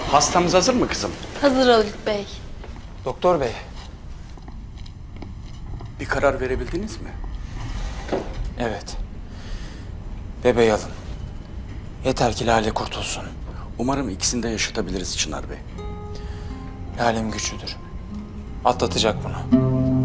Hastamız hazır mı kızım? Hazır Haluk Bey. Doktor bey. Bir karar verebildiniz mi? Evet. Bebeği alın. Yeter ki Lale kurtulsun. Umarım ikisini de yaşatabiliriz Çınar Bey. Lale'm güçlüdür. Atlatacak bunu.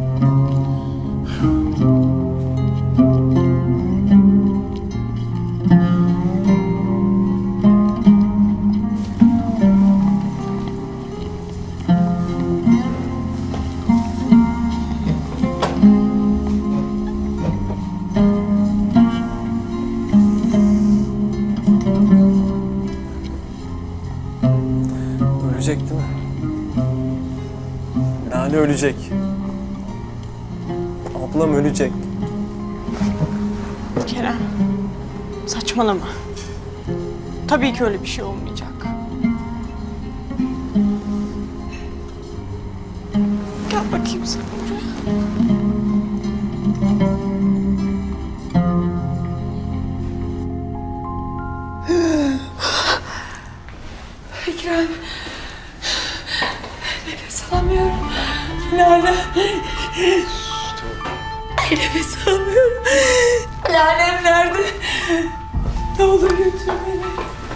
Ölecek değil mi? Lale ölecek. Ablam ölecek. Kerem, saçmalama. Tabii ki öyle bir şey olmayacak. Gel bakayım sen buraya. Ekrem. Nefes alamıyorum. Lale. Nefes alamıyorum. Lalem nerede? Ne olur götür beni.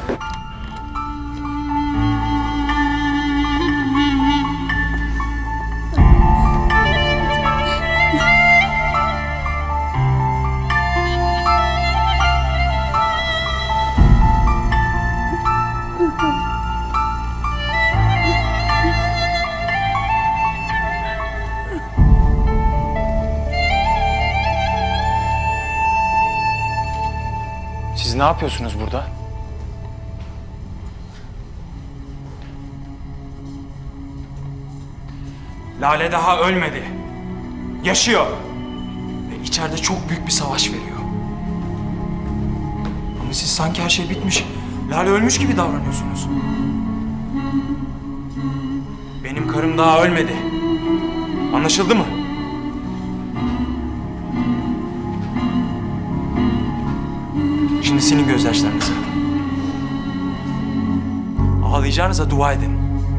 Siz ne yapıyorsunuz burada? Lale daha ölmedi. Yaşıyor. Ve içeride çok büyük bir savaş veriyor. Ama siz sanki her şey bitmiş, Lale ölmüş gibi davranıyorsunuz. Benim karım daha ölmedi. Anlaşıldı mı? Şimdi silin gözyaşlarınızı. Ağlayacağınıza dua edin.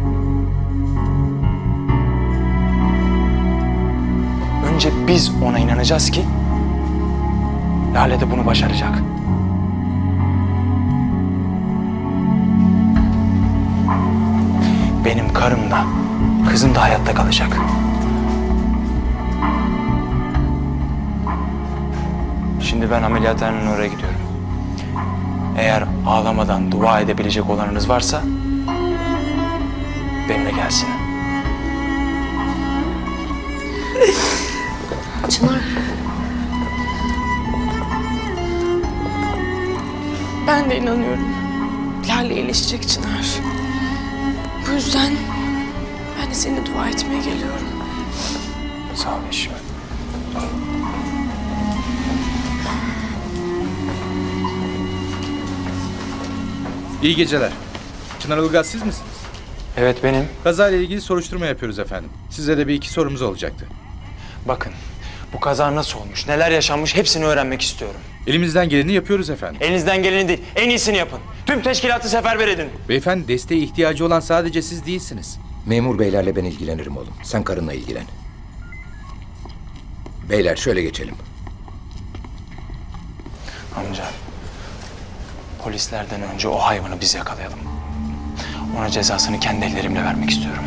Önce biz ona inanacağız ki Lale de bunu başaracak. Benim karım da, kızım da hayatta kalacak. Şimdi ben ameliyathanenin oraya gidiyorum. Eğer ağlamadan dua edebilecek olanınız varsa benimle gelsin. Çınar. Ben de inanıyorum. Lale iyileşecek Çınar. Bu yüzden ben de seninle dua etmeye geliyorum. Sağ ol eşim. İyi geceler. Çınar Ilgaz siz misiniz? Evet benim. Kazayla ilgili soruşturma yapıyoruz efendim. Size de bir iki sorumuz olacaktı. Bakın bu kaza nasıl olmuş, neler yaşanmış hepsini öğrenmek istiyorum. Elimizden geleni yapıyoruz efendim. Elinizden geleni değil, en iyisini yapın. Tüm teşkilatı seferber edin. Beyefendi desteğe ihtiyacı olan sadece siz değilsiniz. Memur beylerle ben ilgilenirim oğlum. Sen karınla ilgilen. Beyler şöyle geçelim. Amca, polislerden önce o hayvanı biz yakalayalım. Ona cezasını kendi ellerimle vermek istiyorum.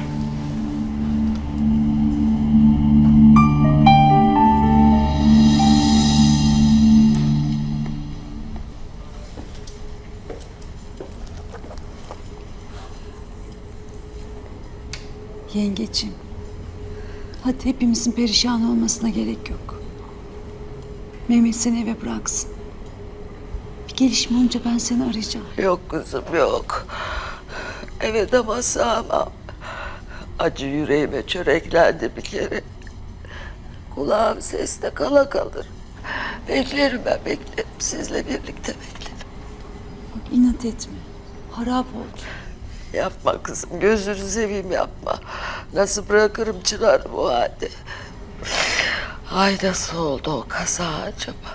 Yengeciğim, hadi hepimizin perişan olmasına gerek yok. Mehmet seni eve bıraksın. Bir gelişme olunca ben seni arayacağım. Yok kızım yok. Eve de basamam. Acı yüreğime çöreklendi bir kere. Kulağım seste kala kalır. Beklerim ben beklerim. Sizle birlikte beklerim. Bak inat etme. Harap oldu. Yapma kızım, gözünü seveyim yapma. Nasıl bırakırım Çınar'ı bu halde? Ay nasıl oldu o kaza acaba?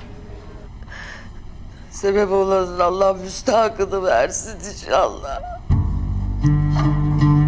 Sebep olanın Allah müstahakını versin inşallah. Çınar.